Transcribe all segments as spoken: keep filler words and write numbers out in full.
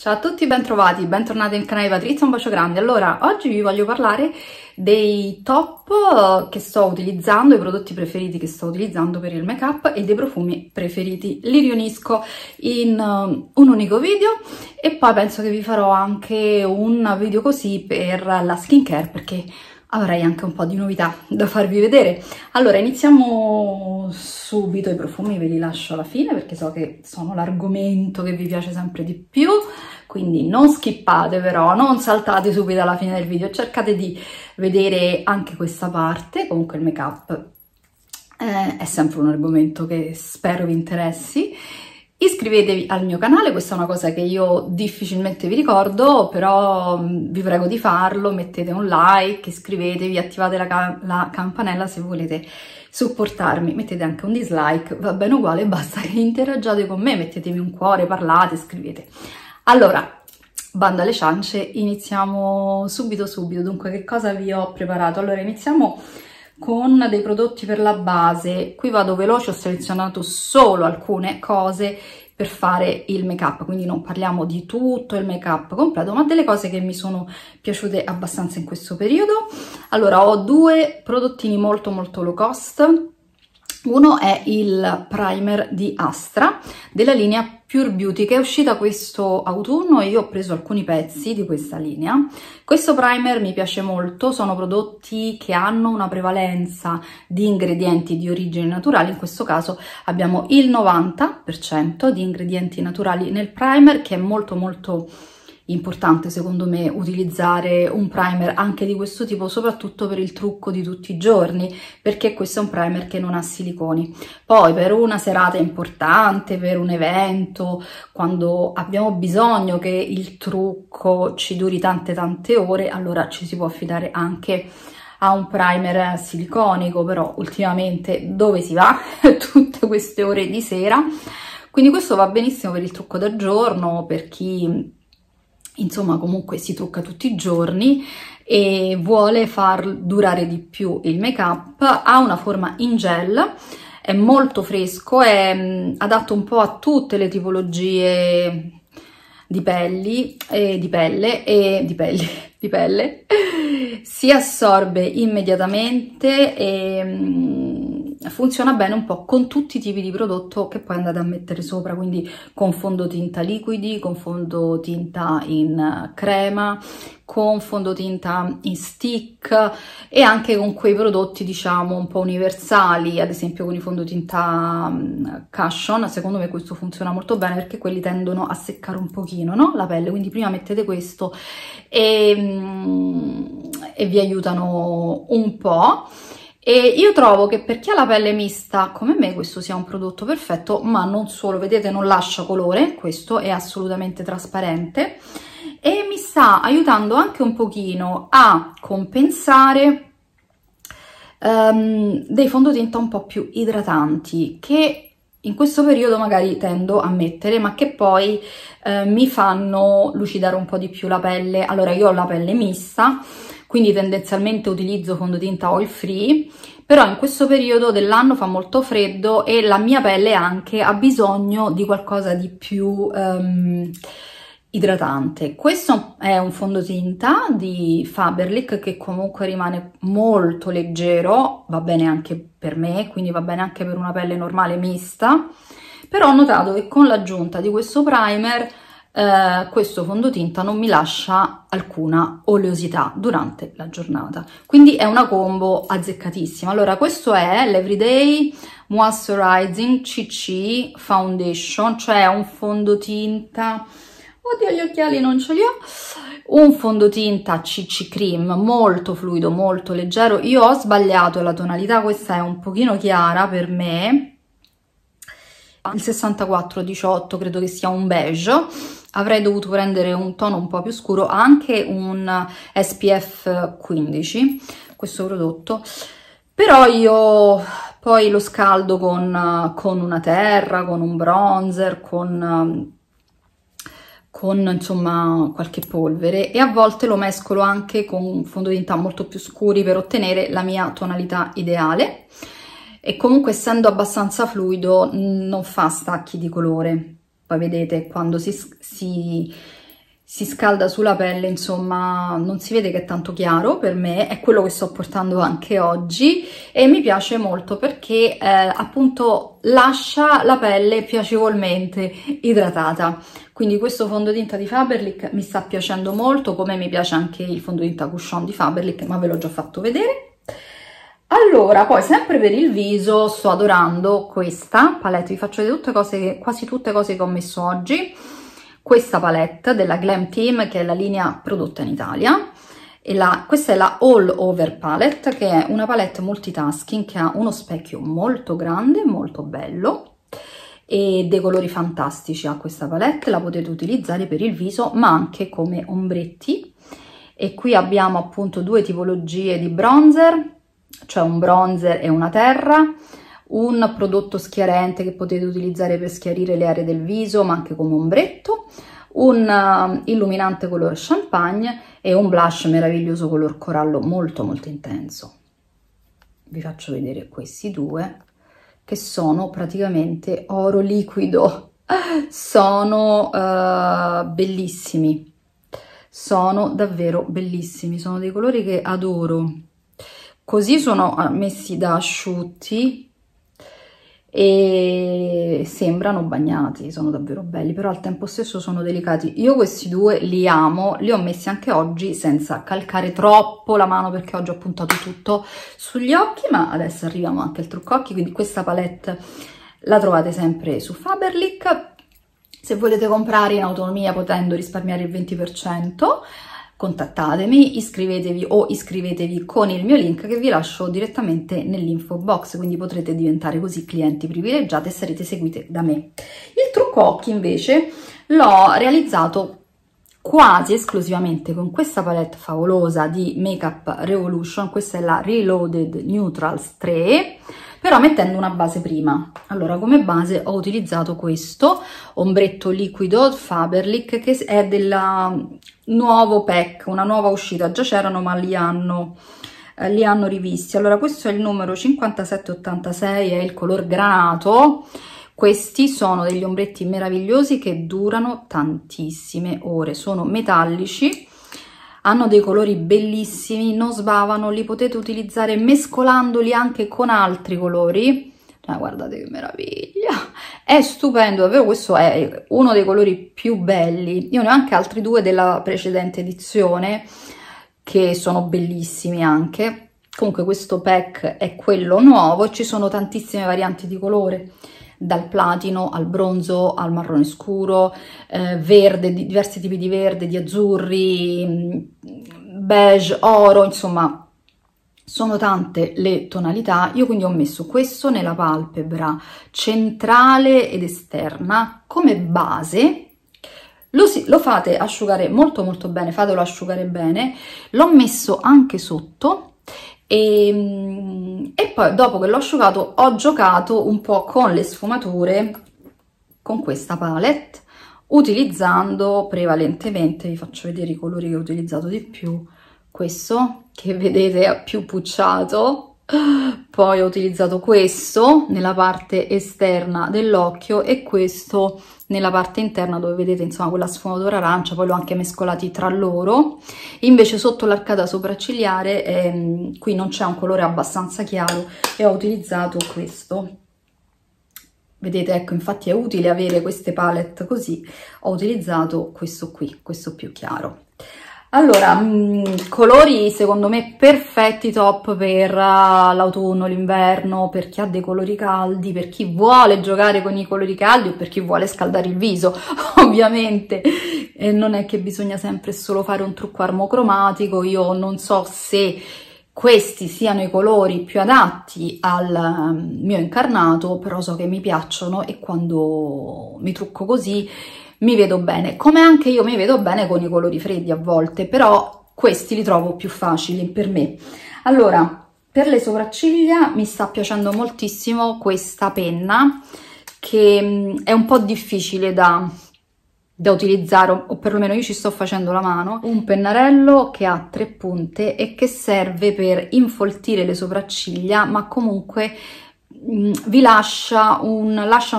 Ciao a tutti, bentrovati, bentornati nel canale Patrizia, un bacio grande. Allora, oggi vi voglio parlare dei top che sto utilizzando, i prodotti preferiti che sto utilizzando per il make up e dei profumi preferiti. Li riunisco in uh, un unico video e poi penso che vi farò anche un video così per la skincare, perché avrei anche un po' di novità da farvi vedere. Allora, iniziamo subito. I profumi ve li lascio alla fine perché so che sono l'argomento che vi piace sempre di più, quindi non skippate, però non saltate subito alla fine del video, cercate di vedere anche questa parte. Comunque il make up eh, è sempre un argomento che spero vi interessi. Iscrivetevi al mio canale, questa è una cosa che io difficilmente vi ricordo, però vi prego di farlo, mettete un like, iscrivetevi, attivate la, ca la campanella se volete supportarmi, mettete anche un dislike, va bene uguale, basta che interagiate con me, mettetemi un cuore, parlate, scrivete. Allora, bando alle ciance, iniziamo subito subito. Dunque, che cosa vi ho preparato? Allora, iniziamo con dei prodotti per la base. Qui vado veloce, ho selezionato solo alcune cose per fare il make up, quindi non parliamo di tutto il make up completo, ma delle cose che mi sono piaciute abbastanza in questo periodo. Allora, ho due prodottini molto molto low cost. Uno è il primer di Astra della linea Pure Beauty, che è uscita questo autunno e io ho preso alcuni pezzi di questa linea. Questo primer mi piace molto, sono prodotti che hanno una prevalenza di ingredienti di origine naturale. In questo caso abbiamo il novanta per cento di ingredienti naturali nel primer, che è molto molto importante secondo me utilizzare un primer anche di questo tipo, soprattutto per il trucco di tutti i giorni, perché questo è un primer che non ha siliconi. Poi per una serata importante, per un evento, quando abbiamo bisogno che il trucco ci duri tante tante ore, allora ci si può affidare anche a un primer siliconico, però ultimamente dove si va tutte queste ore di sera? Quindi questo va benissimo per il trucco da giorno, per chi insomma comunque si trucca tutti i giorni e vuole far durare di più il make up. Ha una forma in gel, è molto fresco, è mh, adatto un po' a tutte le tipologie di pelli e di pelle e di pelli di pelle. Si assorbe immediatamente e mh, funziona bene un po' con tutti i tipi di prodotto che poi andate a mettere sopra, quindi con fondotinta liquidi, con fondotinta in crema, con fondotinta in stick e anche con quei prodotti diciamo un po' universali, ad esempio con i fondotinta um, cushion. Secondo me questo funziona molto bene perché quelli tendono a seccare un pochino, no? La pelle, quindi prima mettete questo e, um, e vi aiutano un po'. E io trovo che per chi ha la pelle mista come me questo sia un prodotto perfetto, ma non solo, vedete non lascia colore, questo è assolutamente trasparente e mi sta aiutando anche un pochino a compensare um, dei fondotinta un po' più idratanti che in questo periodo magari tendo a mettere, ma che poi eh, mi fanno lucidare un po' di più la pelle. Allora, io ho la pelle mista, quindi tendenzialmente utilizzo fondotinta oil free, però in questo periodo dell'anno fa molto freddo e la mia pelle anche ha bisogno di qualcosa di più um, idratante. Questo è un fondotinta di Faberlic che comunque rimane molto leggero, va bene anche per me, quindi va bene anche per una pelle normale mista, però ho notato che con l'aggiunta di questo primer Uh, questo fondotinta non mi lascia alcuna oleosità durante la giornata, quindi è una combo azzeccatissima. Allora, questo è l'Everyday Moisturizing C C Foundation, cioè un fondotinta, oddio gli occhiali non ce li ho, un fondotinta C C Cream molto fluido, molto leggero. Io ho sbagliato la tonalità, questa è un pochino chiara per me, il sessantaquattro diciotto, credo che sia un beige. Avrei dovuto prendere un tono un po' più scuro, anche un S P F quindici questo prodotto, però io poi lo scaldo con, con una terra, con un bronzer, con, con insomma qualche polvere, e a volte lo mescolo anche con fondotinta molto più scuri per ottenere la mia tonalità ideale. E comunque, essendo abbastanza fluido, non fa stacchi di colore. Poi vedete, quando si, si si scalda sulla pelle, insomma non si vede che è tanto chiaro. Per me è quello che sto portando anche oggi e mi piace molto perché eh, appunto lascia la pelle piacevolmente idratata. Quindi questo fondotinta di Faberlic mi sta piacendo molto, come mi piace anche il fondotinta cushion di Faberlic, ma ve l'ho già fatto vedere. Allora, poi sempre per il viso sto adorando questa palette, vi faccio vedere tutte cose che, quasi tutte cose che ho messo oggi. Questa palette della Glam Team, che è la linea prodotta in Italia, e la, questa è la All Over Palette, che è una palette multitasking che ha uno specchio molto grande, molto bello, e dei colori fantastici ha questa palette. La potete utilizzare per il viso ma anche come ombretti. E qui abbiamo appunto due tipologie di bronzer, cioè un bronzer e una terra, un prodotto schiarente che potete utilizzare per schiarire le aree del viso ma anche come ombretto, un uh, illuminante color champagne e un blush meraviglioso color corallo molto molto intenso. Vi faccio vedere questi due che sono praticamente oro liquido, sono uh, bellissimi, sono davvero bellissimi, sono dei colori che adoro. Così sono messi da asciutti e sembrano bagnati, sono davvero belli, però al tempo stesso sono delicati. Io questi due li amo, li ho messi anche oggi senza calcare troppo la mano perché oggi ho puntato tutto sugli occhi, ma adesso arriviamo anche al trucco occhi. Quindi questa palette la trovate sempre su Faberlic. Se volete comprare in autonomia potendo risparmiare il venti per cento, contattatemi, iscrivetevi o iscrivetevi con il mio link che vi lascio direttamente nell'info box, quindi potrete diventare così clienti privilegiati e sarete seguite da me. Il trucco occhi invece l'ho realizzato quasi esclusivamente con questa palette favolosa di Makeup Revolution. Questa è la Reloaded Neutrals tre, però mettendo una base prima. Allora, come base ho utilizzato questo ombretto liquido Faberlic che è del nuovo pack, una nuova uscita, già c'erano ma li hanno, eh, li hanno rivisti. Allora, questo è il numero cinquantasette ottantasei, è il color granato. Questi sono degli ombretti meravigliosi che durano tantissime ore, sono metallici, hanno dei colori bellissimi, non sbavano, li potete utilizzare mescolandoli anche con altri colori. Cioè, guardate che meraviglia, è stupendo, davvero. Questo è uno dei colori più belli. Io ne ho anche altri due della precedente edizione che sono bellissimi anche. Comunque questo pack è quello nuovo e ci sono tantissime varianti di colore, dal platino al bronzo al marrone scuro, eh, verde, di diversi tipi di verde, di azzurri, beige, oro, insomma sono tante le tonalità. Io quindi ho messo questo nella palpebra centrale ed esterna come base. Lo, si, lo fate asciugare molto molto bene, fatelo asciugare bene. L'ho messo anche sotto e, e poi dopo che l'ho asciugato ho giocato un po' con le sfumature con questa palette, utilizzando prevalentemente, vi faccio vedere i colori che ho utilizzato di più, questo che vedete è più pucciato, poi ho utilizzato questo nella parte esterna dell'occhio e questo nella parte interna dove vedete insomma quella sfumatura arancia, poi l'ho anche mescolati tra loro. Invece sotto l'arcata sopraccigliare ehm, qui non c'è un colore abbastanza chiaro e ho utilizzato questo. Vedete, ecco, infatti è utile avere queste palette così, ho utilizzato questo qui, questo più chiaro. Allora, mh, colori secondo me perfetti, top per uh, l'autunno, l'inverno, per chi ha dei colori caldi, per chi vuole giocare con i colori caldi o per chi vuole scaldare il viso, ovviamente. E non è che bisogna sempre solo fare un trucco armocromatico. Io non so se questi siano i colori più adatti al um, mio incarnato, però so che mi piacciono e quando mi trucco così mi vedo bene, come anche io mi vedo bene con i colori freddi a volte, però questi li trovo più facili per me. Allora, per le sopracciglia mi sta piacendo moltissimo questa penna, che è un po' difficile da, da utilizzare, o perlomeno io ci sto facendo la mano. Un pennarello che ha tre punte e che serve per infoltire le sopracciglia, ma comunque vi lascia un, lascia,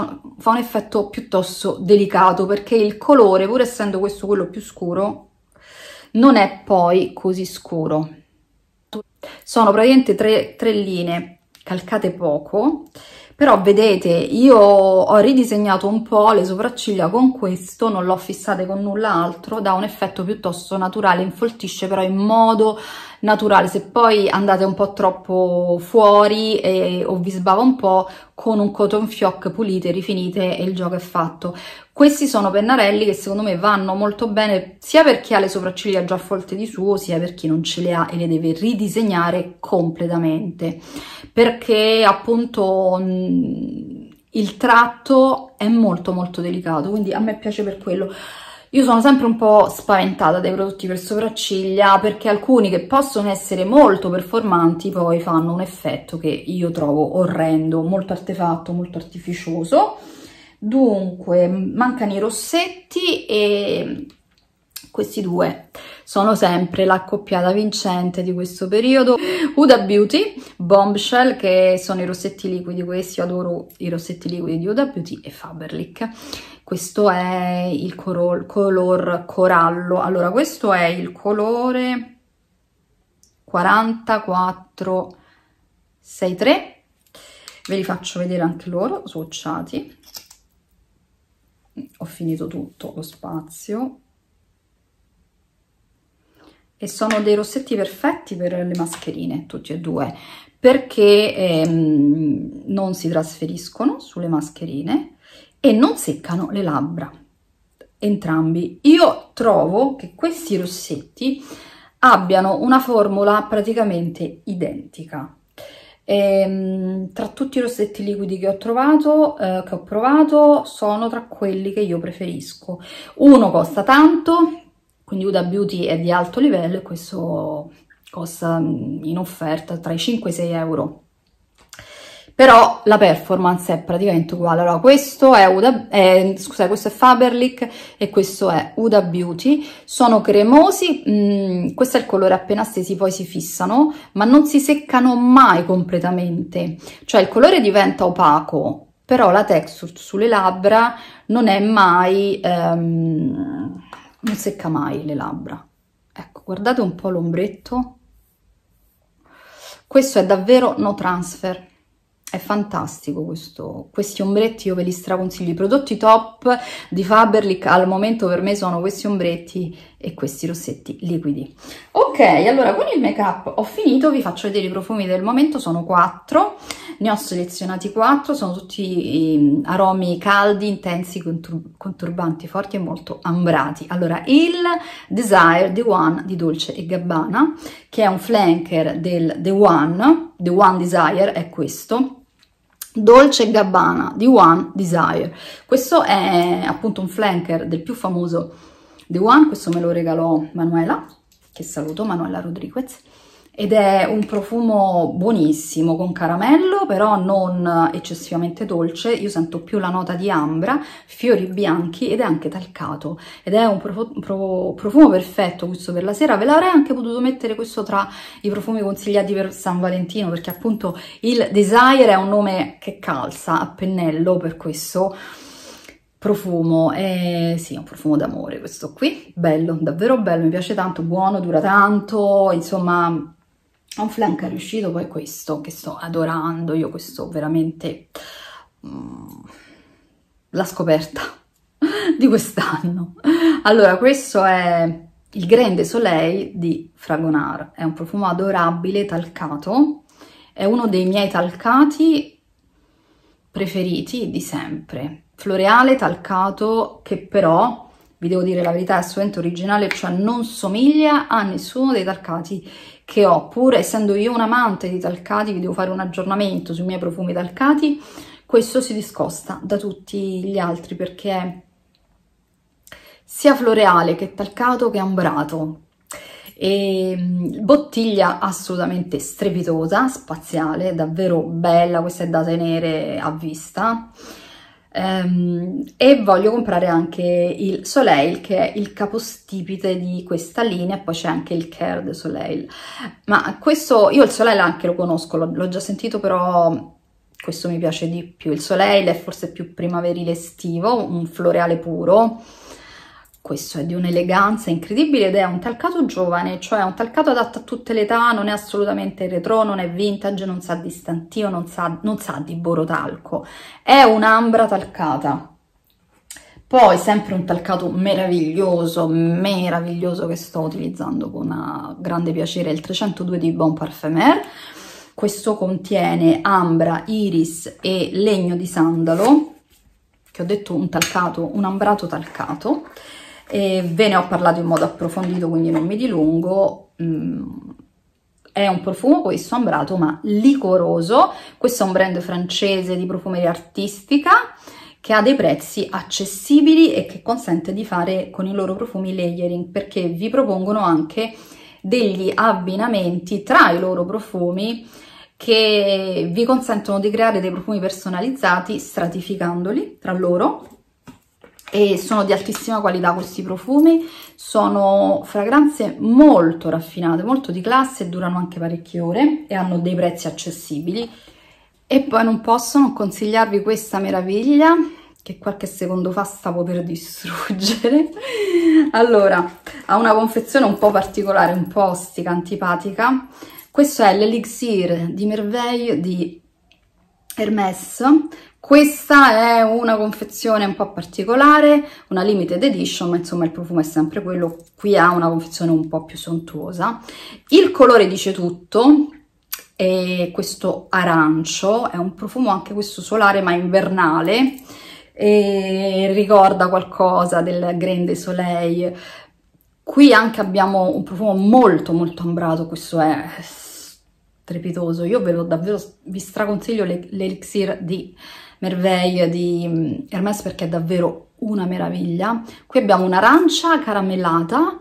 fa un effetto piuttosto delicato, perché il colore, pur essendo questo quello più scuro, non è poi così scuro. Sono praticamente tre, tre linee calcate poco, però vedete, io ho ridisegnato un po' le sopracciglia con questo, non l'ho fissate con nulla altro, dà un effetto piuttosto naturale, infoltisce però in modo naturale. Se poi andate un po' troppo fuori e, o vi sbava un po', con un cotton fioc pulite, rifinite e il gioco è fatto. Questi sono pennarelli che secondo me vanno molto bene sia per chi ha le sopracciglia già folte di suo, sia per chi non ce le ha e le deve ridisegnare completamente, perché appunto mh, il tratto è molto molto delicato, quindi a me piace per quello. Io sono sempre un po' spaventata dai prodotti per sopracciglia, perché alcuni che possono essere molto performanti poi fanno un effetto che io trovo orrendo, molto artefatto, molto artificioso. Dunque, mancano i rossetti e questi due sono sempre l'accoppiata vincente di questo periodo. Huda Beauty Bombshell, che sono i rossetti liquidi, questi adoro i rossetti liquidi di Huda Beauty, e Faberlic. Questo è il color, color corallo. Allora, questo è il colore quarantaquattro sessantatré, ve li faccio vedere anche loro swatchati. Ho finito tutto lo spazio e sono dei rossetti perfetti per le mascherine, tutti e due, perché ehm, non si trasferiscono sulle mascherine e non seccano le labbra, entrambi. Io trovo che questi rossetti abbiano una formula praticamente identica. E, tra tutti i rossetti liquidi che ho trovato, eh, che ho provato, sono tra quelli che io preferisco. Uno costa tanto, quindi Huda Beauty è di alto livello, e questo costa in offerta tra i cinque e i sei euro. Però la performance è praticamente uguale. Allora, questo è Huda, eh, scusate, questo è Faberlic e questo è Huda Beauty. Sono cremosi, mh, questo è il colore appena stesi, poi si fissano, ma non si seccano mai completamente. Cioè il colore diventa opaco, però la texture sulle labbra non è mai, ehm, non secca mai le labbra. Ecco, guardate un po' l'ombretto. Questo è davvero no transfer. È fantastico questo, questi ombretti io ve li straconsiglio. I prodotti top di Faberlic al momento per me sono questi ombretti e questi rossetti liquidi. Ok, allora con il make up ho finito, vi faccio vedere i profumi del momento, sono quattro, ne ho selezionati quattro, sono tutti aromi caldi, intensi, contur conturbanti, forti e molto ambrati. Allora, il Desire The One di Dolce e Gabbana, che è un flanker del The One, The One Desire è questo, Dolce e Gabbana The One Desire. Questo è appunto un flanker del più famoso The One, questo me lo regalò Manuela, che saluto, Manuela Rodriguez, ed è un profumo buonissimo con caramello, però non eccessivamente dolce. Io sento più la nota di ambra, fiori bianchi, ed è anche talcato, ed è un profumo, pro, profumo perfetto questo per la sera. Ve l'avrei anche potuto mettere questo tra i profumi consigliati per San Valentino, perché appunto il Desire è un nome che calza a pennello per questo profumo. E sì, è un profumo d'amore questo qui, bello, davvero bello, mi piace tanto, buono, dura tanto, insomma un flanker riuscito. Poi questo che sto adorando io, questo veramente mm, la scoperta di quest'anno. Allora, questo è il Grain de Soleil di Fragonard, è un profumo adorabile, talcato, è uno dei miei talcati preferiti di sempre, floreale talcato, che però, vi devo dire la verità, è assolutamente originale, cioè non somiglia a nessuno dei talcati che ho, pur essendo io un amante di talcati. Vi devo fare un aggiornamento sui miei profumi talcati. Questo si discosta da tutti gli altri perché è sia floreale che talcato che ambrato, e bottiglia assolutamente strepitosa, spaziale, davvero bella. Questa è da tenere a vista. Um, e voglio comprare anche il Soleil, che è il capostipite di questa linea, e poi c'è anche il Care de Soleil. Ma questo, io il Soleil anche lo conosco, l'ho già sentito, però questo mi piace di più. Il Soleil è forse più primaverile estivo, un floreale puro. Questo è di un'eleganza incredibile ed è un talcato giovane, cioè un talcato adatto a tutte le età, non è assolutamente retro, non è vintage, non sa di stantio, non sa, non sa di borotalco. È un'ambra talcata. Poi sempre un talcato meraviglioso, meraviglioso che sto utilizzando con grande piacere, il trecentodue di Bon Parfumeur. Questo contiene ambra, iris e legno di sandalo, che ho detto un talcato, un ambrato talcato. E ve ne ho parlato in modo approfondito, quindi non mi dilungo. Mm, è un profumo questo ambrato ma liquoroso. Questo è un brand francese di profumeria artistica che ha dei prezzi accessibili e che consente di fare con i loro profumi layering, perché vi propongono anche degli abbinamenti tra i loro profumi che vi consentono di creare dei profumi personalizzati stratificandoli tra loro, e sono di altissima qualità questi profumi, sono fragranze molto raffinate, molto di classe, durano anche parecchie ore e hanno dei prezzi accessibili. E poi non posso non consigliarvi questa meraviglia che qualche secondo fa stavo per distruggere. Allora, ha una confezione un po' particolare, un po' ostica, antipatica. Questo è l'Elixir di Merveille di Hermès. Questa è una confezione un po' particolare, una limited edition, ma insomma il profumo è sempre quello. Qui ha una confezione un po' più sontuosa. Il colore dice tutto. E questo arancio è un profumo anche questo solare ma invernale, e ricorda qualcosa del Grain de Soleil. Qui anche abbiamo un profumo molto molto ambrato, questo è strepitoso. Io ve lo davvero vi straconsiglio l'Elixir di Merveille di Hermès perché è davvero una meraviglia. Qui abbiamo un'arancia caramellata,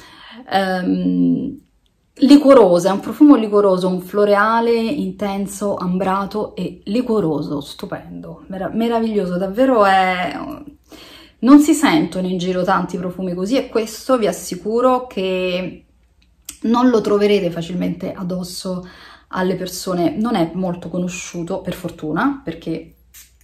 ehm, liquorosa, è un profumo liquoroso, un floreale intenso, ambrato e liquoroso, stupendo, Mer meraviglioso, davvero è... non si sentono in giro tanti profumi così, e questo vi assicuro che non lo troverete facilmente addosso alle persone. Non è molto conosciuto, per fortuna, perché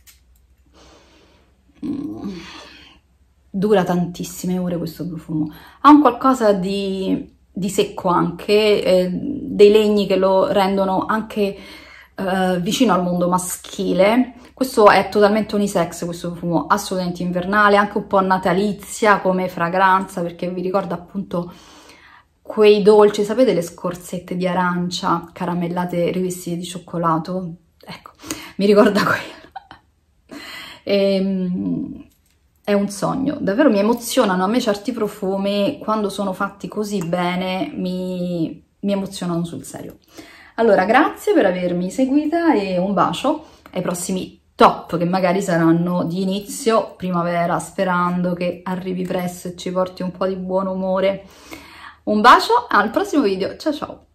dura tantissime ore questo profumo. Ha un qualcosa di... di secco anche, eh, dei legni che lo rendono anche eh, vicino al mondo maschile. Questo è totalmente unisex, questo profumo, assolutamente invernale, anche un po' natalizia come fragranza, perché vi ricorda appunto quei dolci, sapete, le scorzette di arancia caramellate rivestite di cioccolato? Ecco, mi ricorda quello. E, è un sogno, davvero mi emozionano a me certi profumi, quando sono fatti così bene mi, mi emozionano sul serio. Allora, grazie per avermi seguita e un bacio ai prossimi top che magari saranno di inizio primavera, sperando che arrivi presto e ci porti un po' di buon umore. Un bacio, al prossimo video, ciao ciao!